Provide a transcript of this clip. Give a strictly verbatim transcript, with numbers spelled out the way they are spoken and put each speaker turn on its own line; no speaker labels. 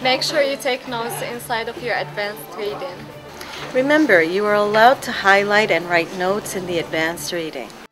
Make sure you take notes inside of your advanced reading.
Remember, you are allowed to highlight and write notes in the advanced reading.